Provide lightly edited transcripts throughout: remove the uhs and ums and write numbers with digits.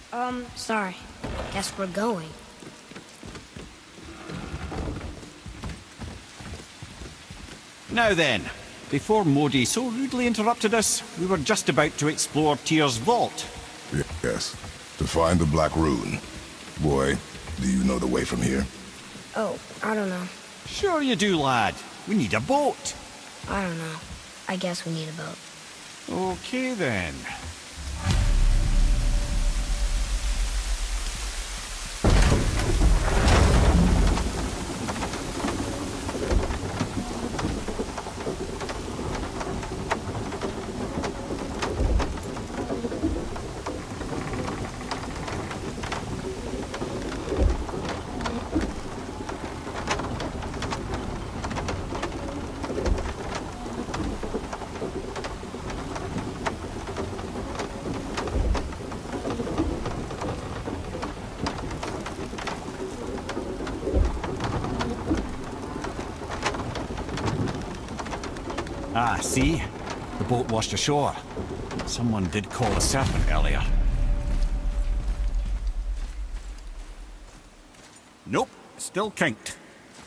Sorry. Guess we're going. Now then, before Modi so rudely interrupted us, we were just about to explore Tyr's vault. Yes, to find the Black Rune. Boy, do you know the way from here? Oh, I don't know. Sure you do, lad. We need a boat. I don't know. I guess we need a boat. Okay then. Ah, see? The boat washed ashore. Someone did call a serpent earlier. Nope, still kinked.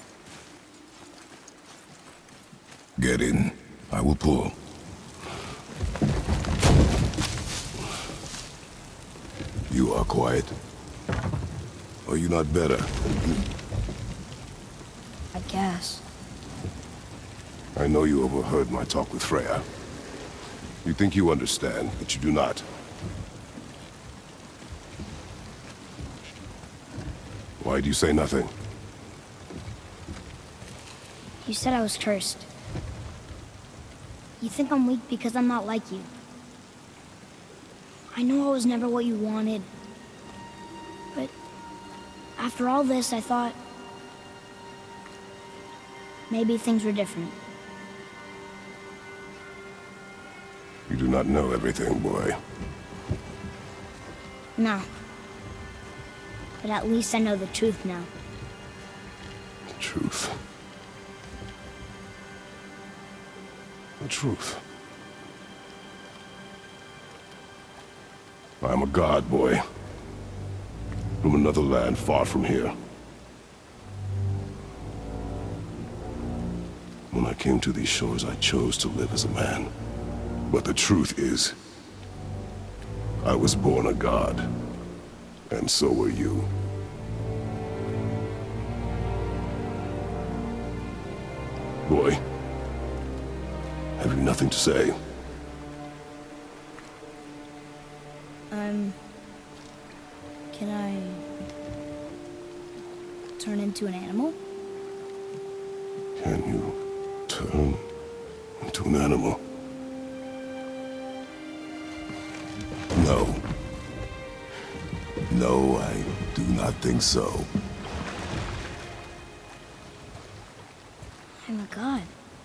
Get in. I will pull. You are quiet. Are you not better? I guess. I know you overheard my talk with Freya. You think you understand, but you do not. Why do you say nothing? You said I was cursed. You think I'm weak because I'm not like you. I know I was never what you wanted. But after all this, I thought maybe things were different. You do not know everything, boy. No. But at least I know the truth now. The truth. The truth. I am a god, boy. From another land far from here. When I came to these shores, I chose to live as a man. But the truth is, I was born a god. And so were you. Boy, have you nothing to say? Can I turn into an animal? Can you turn into an animal? No. No, I do not think so. I'm a god.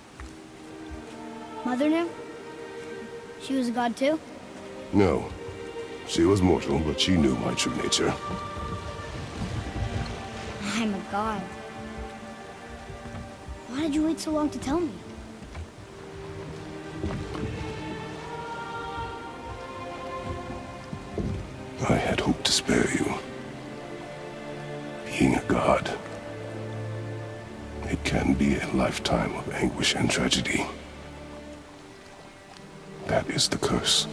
Mother knew? She was a god too? No. She was mortal, but she knew my true nature. I'm a god. Why did you wait so long to tell me? I had hoped to spare you. Being a god, it can be a lifetime of anguish and tragedy. That is the curse.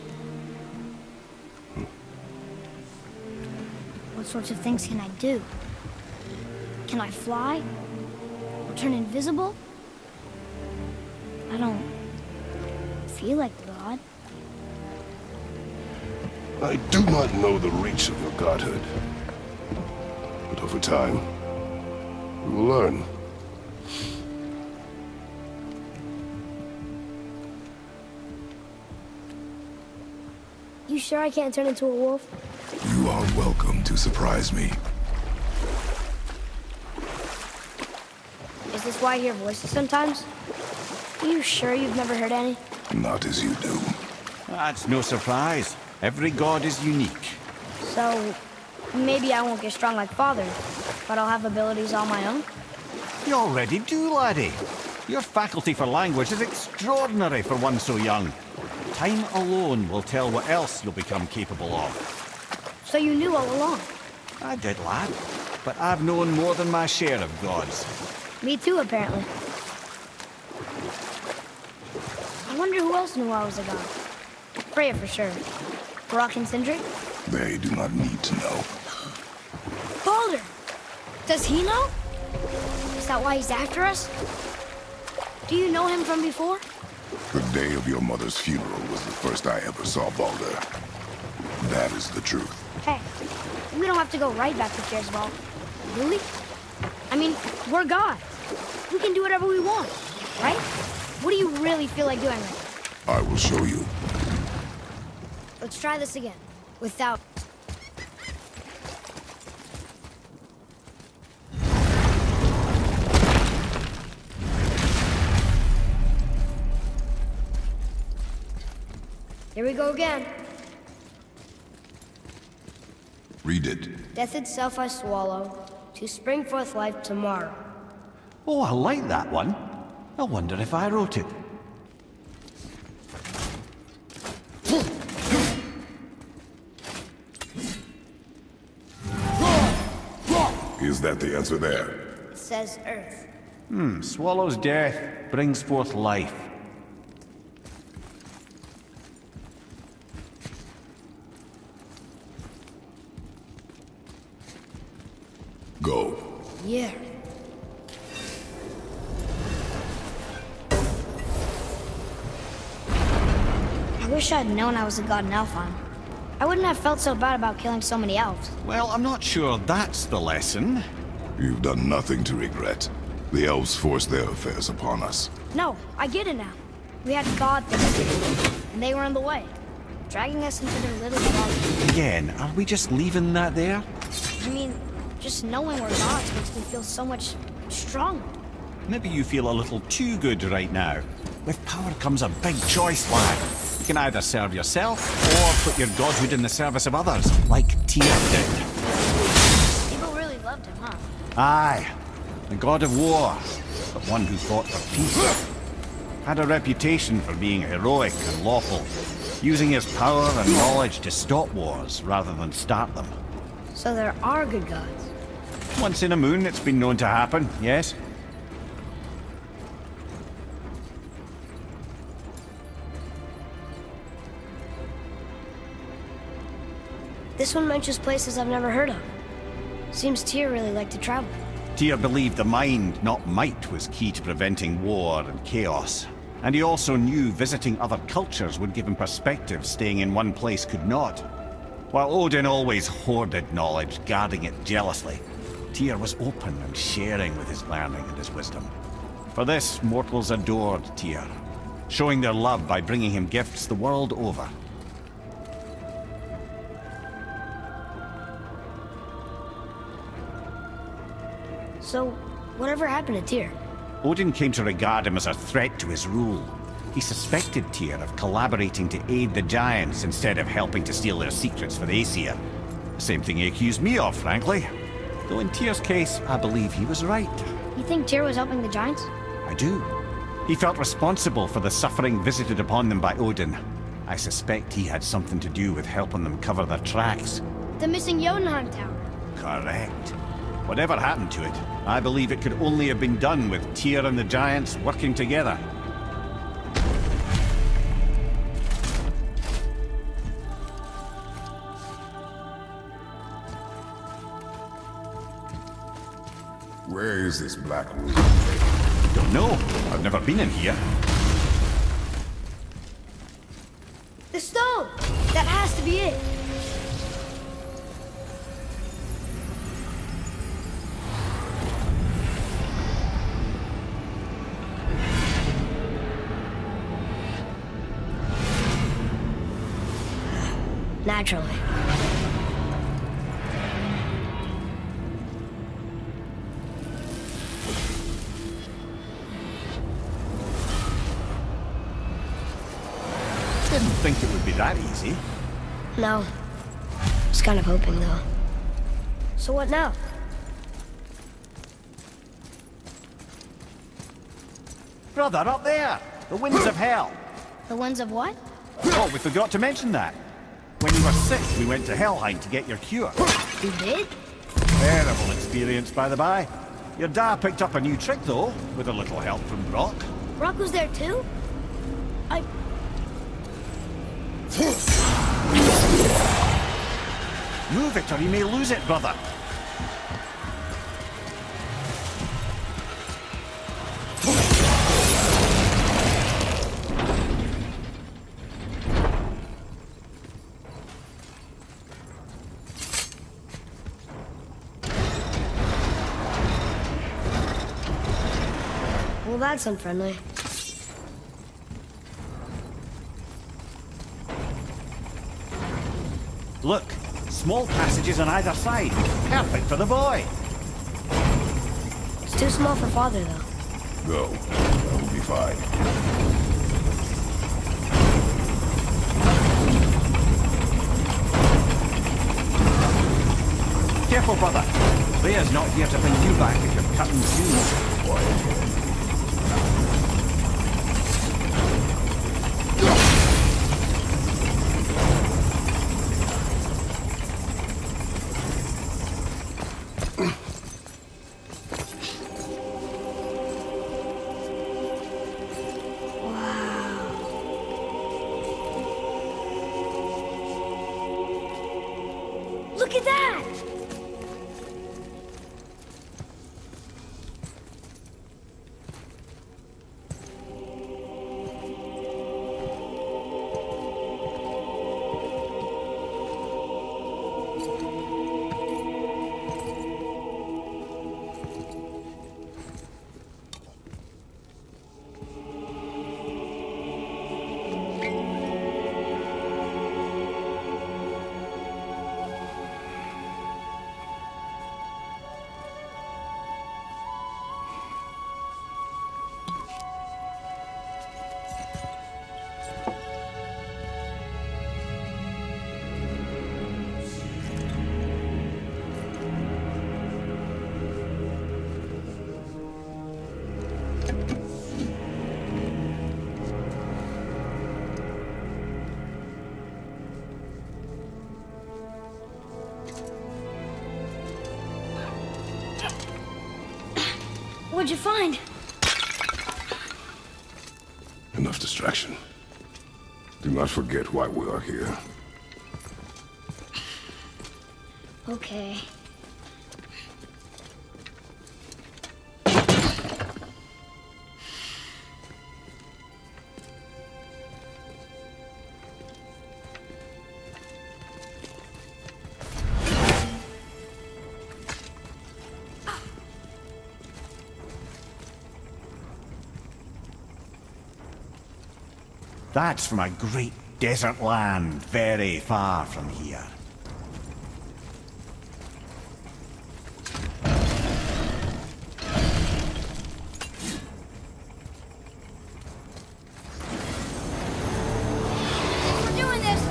What sorts of things can I do? Can I fly? Or turn invisible? I don't feel like a god. I do not know the reach of your godhood. But over time, you will learn. You sure I can't turn into a wolf? You are welcome to surprise me. Is this why I hear voices sometimes? Are you sure you've never heard any? Not as you do. That's no surprise. Every god is unique. So, maybe I won't get strong like Father, but I'll have abilities all my own? You already do, laddie. Your faculty for language is extraordinary for one so young. Time alone will tell what else you'll become capable of. So you knew all along? I did, lad. But I've known more than my share of gods. Me too, apparently. I wonder who else knew I was a god. Freya for sure. Brok and Sindri? They do not need to know. Baldur! Does he know? Is that why he's after us? Do you know him from before? The day of your mother's funeral was the first I ever saw Baldur. That is the truth. Hey, we don't have to go right back to Tyr's Vault, do we? I mean, we're gods. We can do whatever we want, right? What do you really feel like doing right now? I will show you. Let's try this again, without... Here we go again. Read it. Death itself I swallow, to spring forth life tomorrow. Oh, I like that one. I wonder if I wrote it. Is that the answer there? It says Earth. Swallows death, brings forth life. Go. Yeah. I wish I'd known I was a god in Alfheim. I wouldn't have felt so bad about killing so many elves. Well, I'm not sure that's the lesson. You've done nothing to regret. The elves forced their affairs upon us. No, I get it now. We had god things to do, and they were in the way, dragging us into their little world. Again, are we just leaving that there? I mean, just knowing we're gods makes me feel so much stronger. Maybe you feel a little too good right now. With power comes a big choice, lad. You can either serve yourself, or put your godhood in the service of others, like Tyr did. People really loved him, huh? Aye, the god of war, but one who fought for peace. Had a reputation for being heroic and lawful, using his power and knowledge to stop wars rather than start them. So there are good gods. Once in a moon, it's been known to happen, yes? This one mentions places I've never heard of. Seems Tyr really liked to travel. Tyr believed the mind, not might, was key to preventing war and chaos. And he also knew visiting other cultures would give him perspective staying in one place could not. While Odin always hoarded knowledge, guarding it jealously, Tyr was open and sharing with his learning and his wisdom. For this, mortals adored Tyr, showing their love by bringing him gifts the world over. So, whatever happened to Tyr? Odin came to regard him as a threat to his rule. He suspected Tyr of collaborating to aid the Giants instead of helping to steal their secrets for the Aesir. Same thing he accused me of, frankly. Though in Tyr's case, I believe he was right. You think Tyr was helping the Giants? I do. He felt responsible for the suffering visited upon them by Odin. I suspect he had something to do with helping them cover their tracks. The missing Jotunheim Tower. Correct. Whatever happened to it, I believe it could only have been done with Tyr and the Giants working together. Where is this black room? Don't know. I've never been in here. The stone! That has to be it! Naturally. Didn't think it would be that easy. No. Was kind of hoping, though. So what now? Brother, up there! The winds of hell! The winds of what? Oh, we forgot to mention that. When you were sick, we went to Helheim to get your cure. You did? Terrible experience, by the by. Your dad picked up a new trick, though, with a little help from Brock. Brock was there too? Move it or you may lose it, brother. Well, that's unfriendly. Look, small passages on either side. Perfect for the boy. It's too small for Father, though. Go. That will be fine. Careful, brother. Rhea's not here to bring you back if you're cutting shoes. Quiet. Look at that! What'd you find? Enough distraction. Do not forget why we are here. Okay. That's from a great desert land very far from here. We're doing this!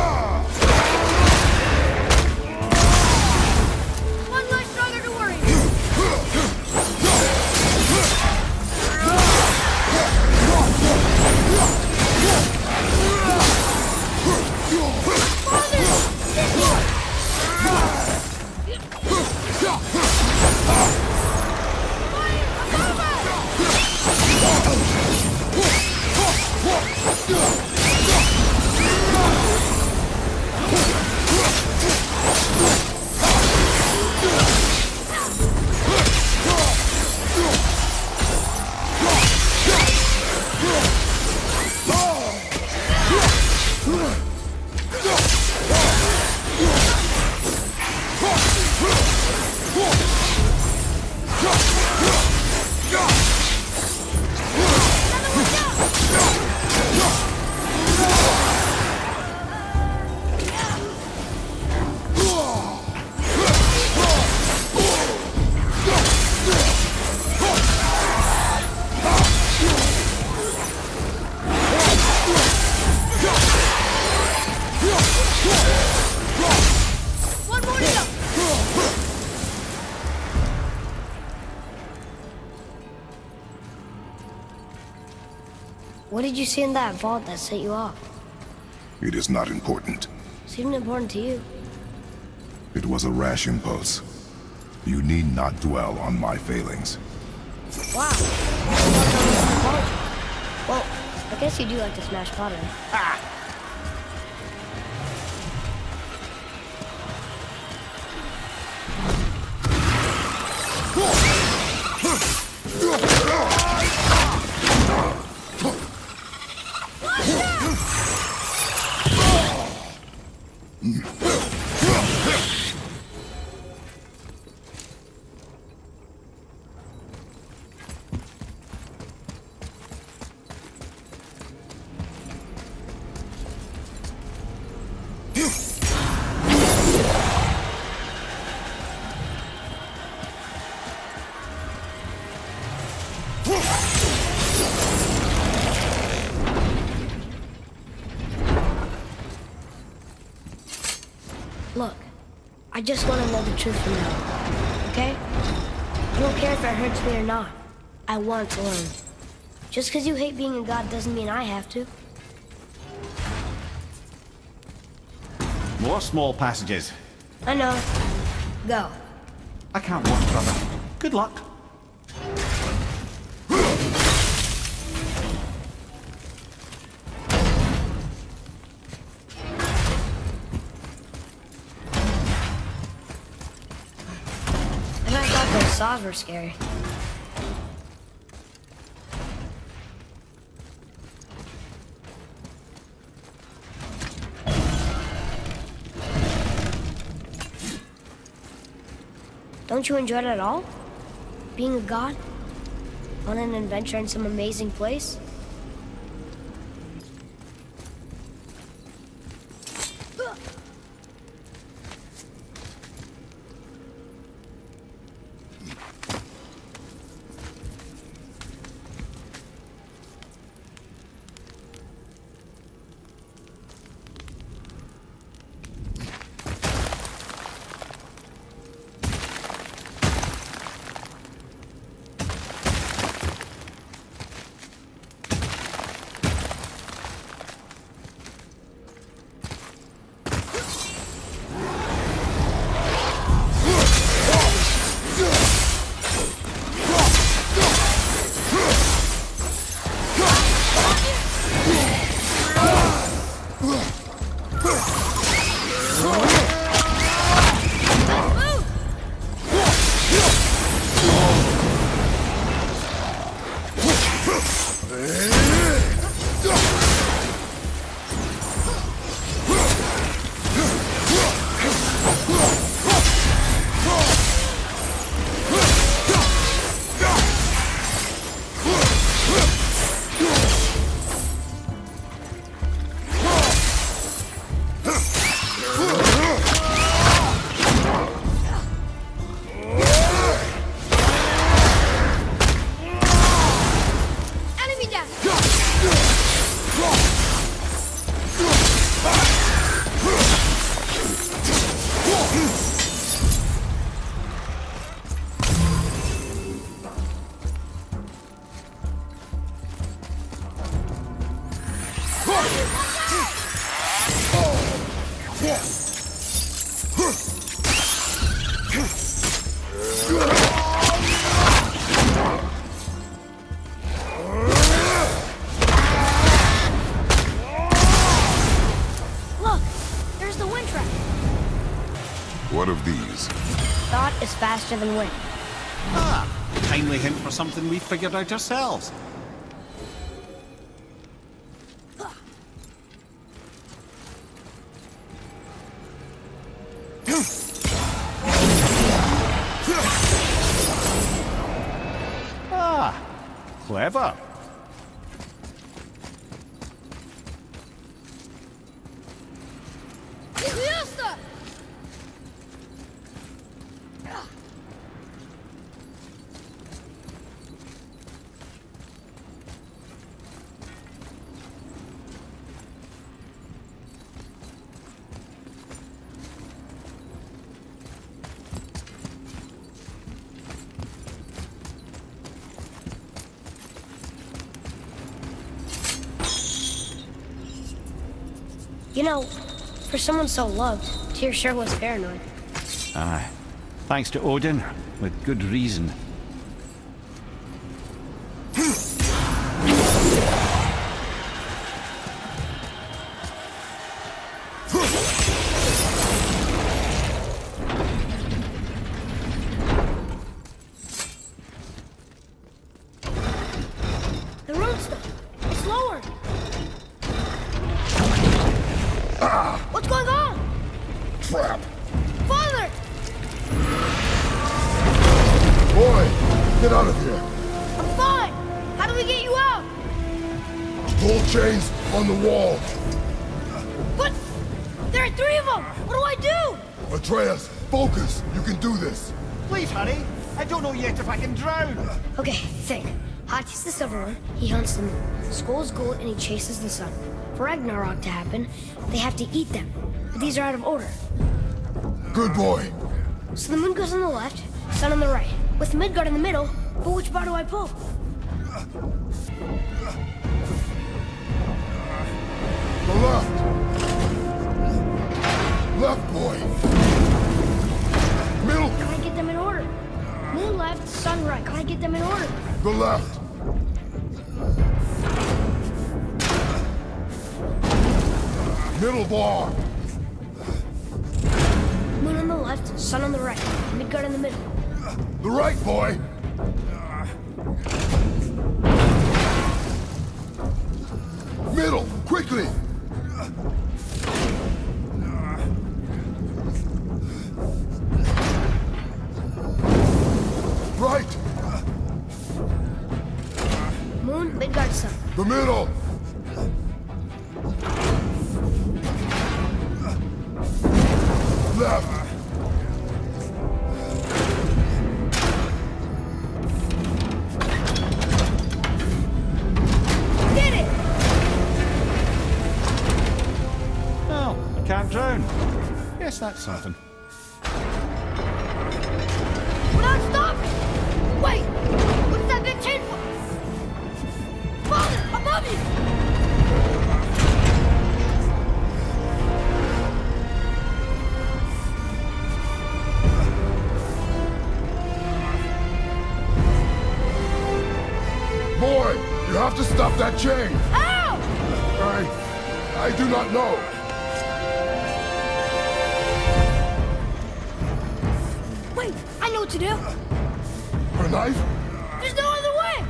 One less stronger to worry. What did you see in that vault that set you off? It is not important. Seemed important to you. It was a rash impulse. You need not dwell on my failings. Wow. Well, I guess you do like to smash pottery. Look, I just want to know the truth from now, okay? I don't care if it hurts me or not. I want to learn. Just because you hate being a god doesn't mean I have to. More small passages. I know. Go. I can't walk, brother. Good luck. And I thought those saws were scary. Don't you enjoy it at all? Being a god? On an adventure in some amazing place? What of these? Thought is faster than wind. Ah, timely hint for something we figured out ourselves. Ah, clever. You know, for someone so loved, Tyr sure was paranoid. Aye. Thanks to Odin, with good reason. The runestone! It's lowered! What's going on? Trap! Father! Boy, get out of here! I'm fine! How do we get you out? Pull chains on the wall! But there are 3 of them! What do I do? Atreus, focus! You can do this! Please hurry! I don't know yet if I can drown! Okay, think. Hati's the silver one, he hunts the moon. Skull's gold and he chases the sun. For Ragnarok to happen, they have to eat them. But these are out of order. Good boy! So the moon goes on the left, sun on the right. With Midgard in the middle, but which bar do I pull? The left! Left, boy! Middle! Gotta get them in order. Moon left, sun right. Gotta get them in order. The left! Middle bar! Moon on the left, sun on the right. Midgard in the middle. The right, boy! Middle! Quickly! Right! Moon, Midgard, sun. The middle! Left! Did it! Oh, can't drown. Yes, that's something. We're not stopping! Wait! What's that big chain for? Father, above you! Boy, you have to stop that chain! Ow! I do not know. Wait, I know what to do. A knife? There's no other way!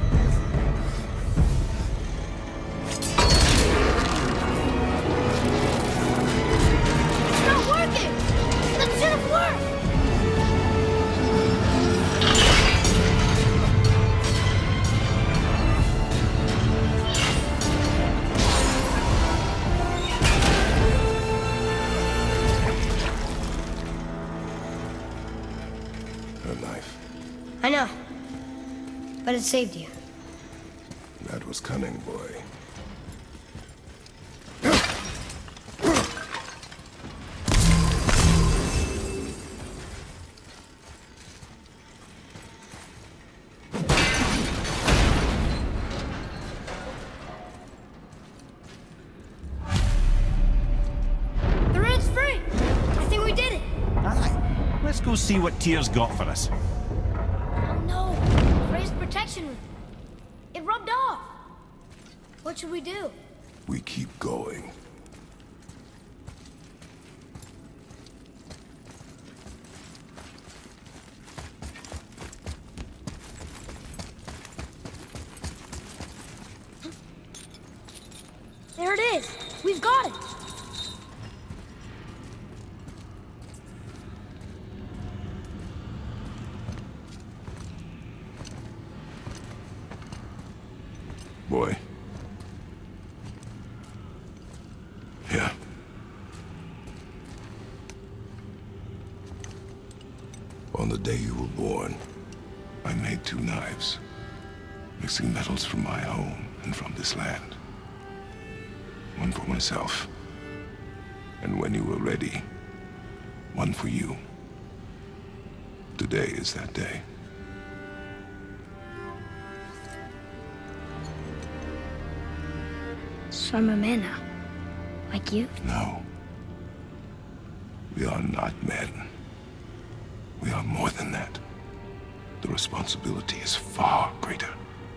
It's not working! That should have worked! A knife. I know. But it saved you. That was cunning, boy. The red's free! I think we did it! Aye. Let's go see what Tyr's got for us. Oh no! Raised protection! It rubbed off! What should we do? We keep going. There it is! We've got it! Boy. Yeah. On the day you were born, I made 2 knives, mixing metals from my home and from this land. One for myself, and when you were ready, one for you. Today is that day. So I'm a man now. Like you? No. We are not men. We are more than that. The responsibility is far greater.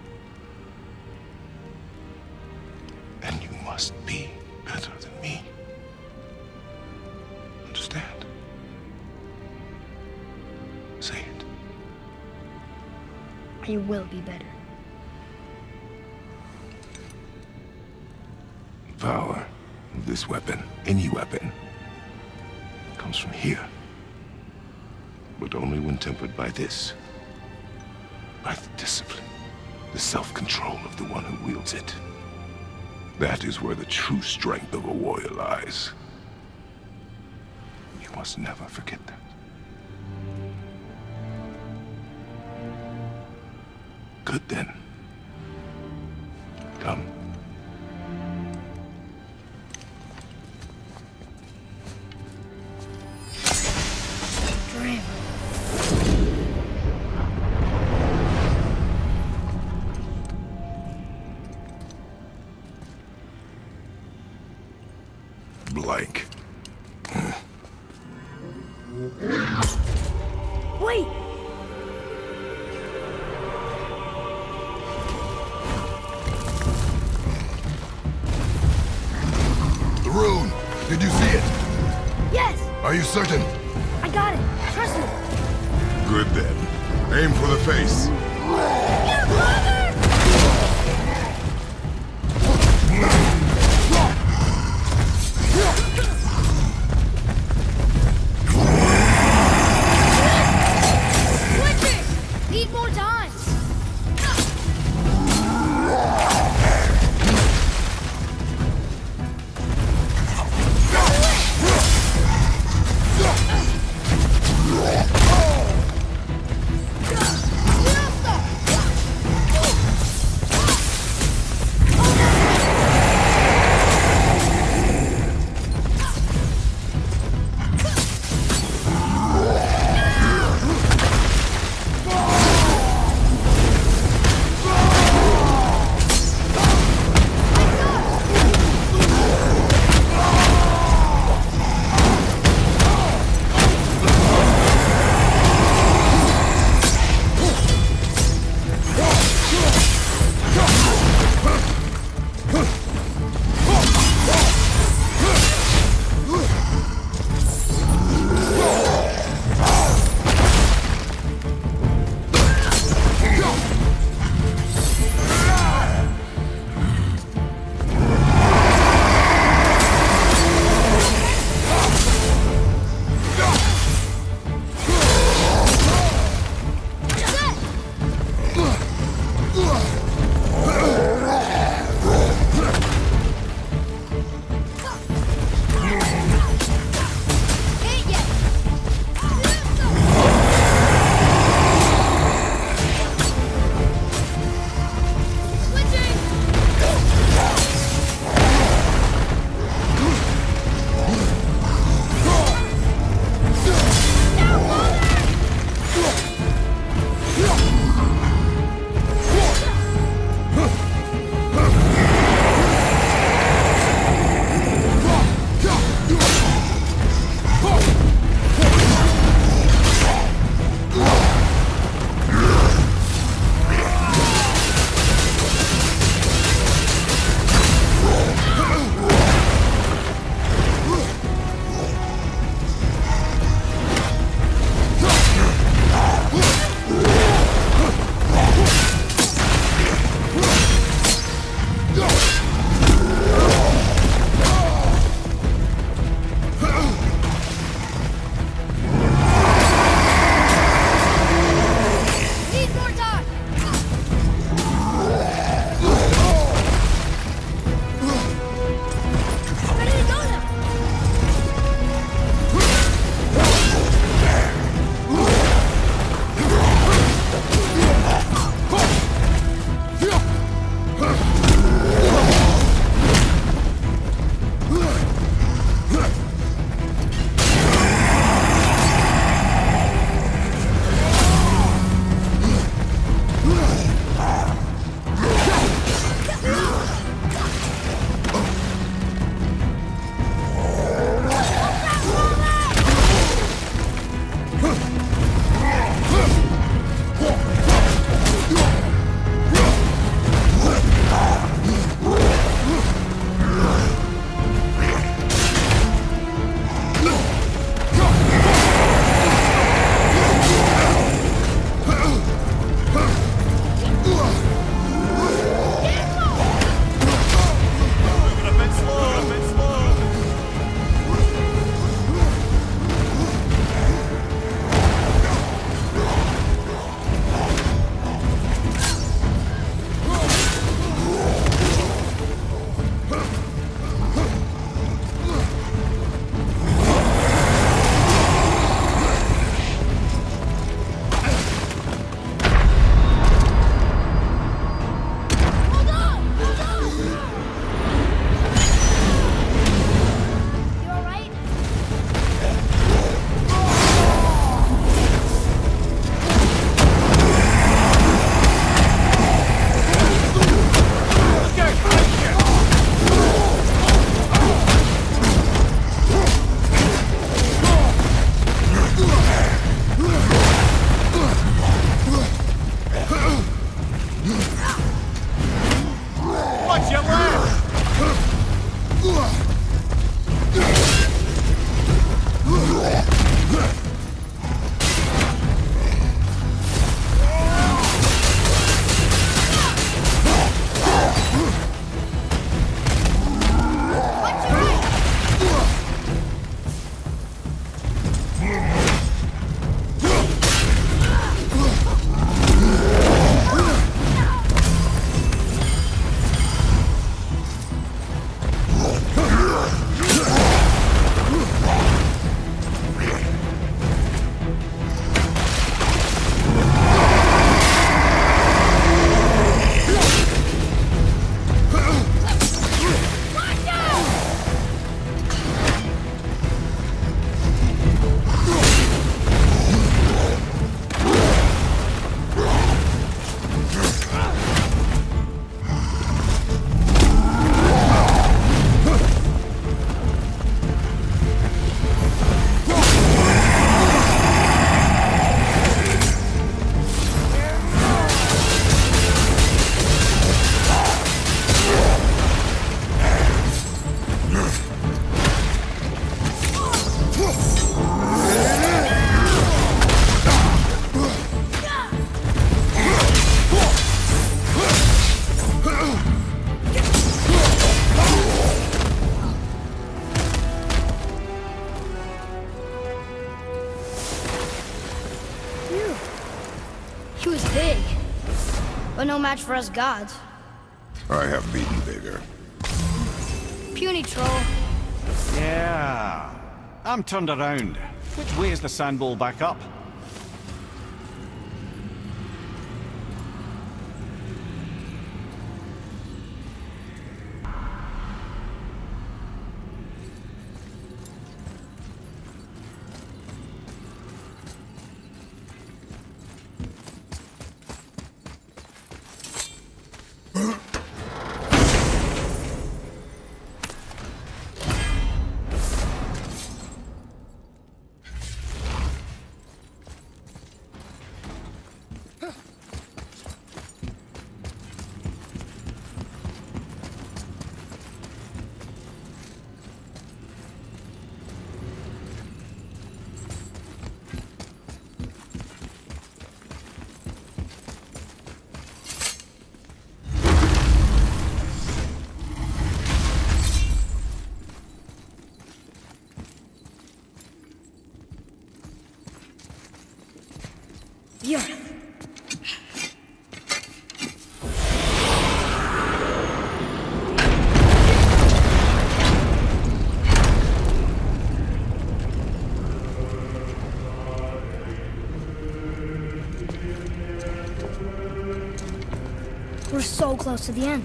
And you must be better than me. Understand? Say it. I will be better. The power of this weapon, any weapon, comes from here. But only when tempered by this. By the discipline, the self-control of the one who wields it. That is where the true strength of a warrior lies. You must never forget that. Good then. Come. Blank. Wait! The rune! Did you see it? Yes! Are you certain? I got it! Trust me! Good then. Aim for the face. Your brother! Need more time! was big, but no match for us gods. I have beaten bigger. Puny troll. Yeah. I'm turned around. Which way is the sand bowl back up? Yeah. We're so close to the end.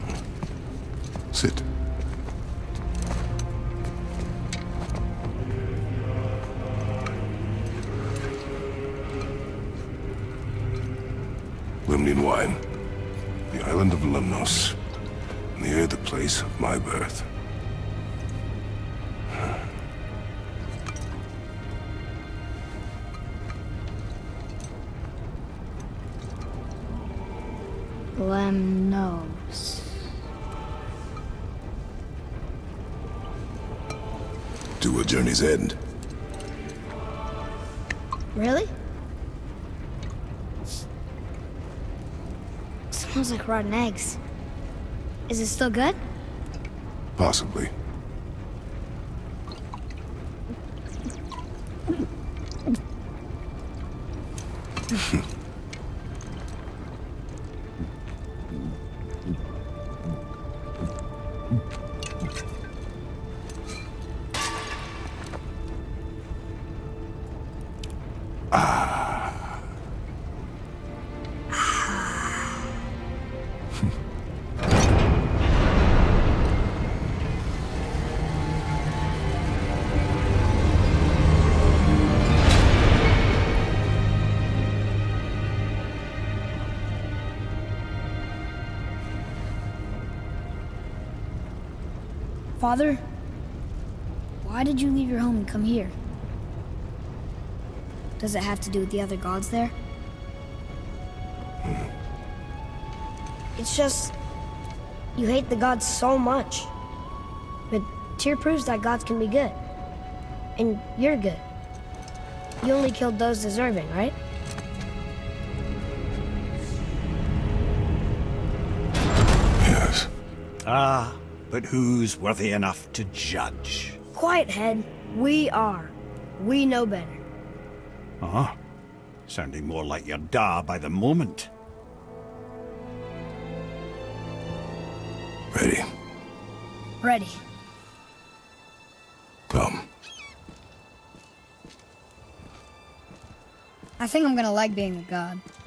Sit. Limnian wine. The island of Lemnos. Near the place of my birth. Lemnos. To a journey's end. Really? Smells like rotten eggs. Is it still good? Possibly. Father, why did you leave your home and come here? Does it have to do with the other gods there? It's just, you hate the gods so much. But Tyr proves that gods can be good. And you're good. You only killed those deserving, right? Yes. Ah, but who's worthy enough to judge? Quiet head, we are. We know better. Uh-huh. Sounding more like your da by the moment. Ready. Ready. Come. I think I'm gonna like being a god.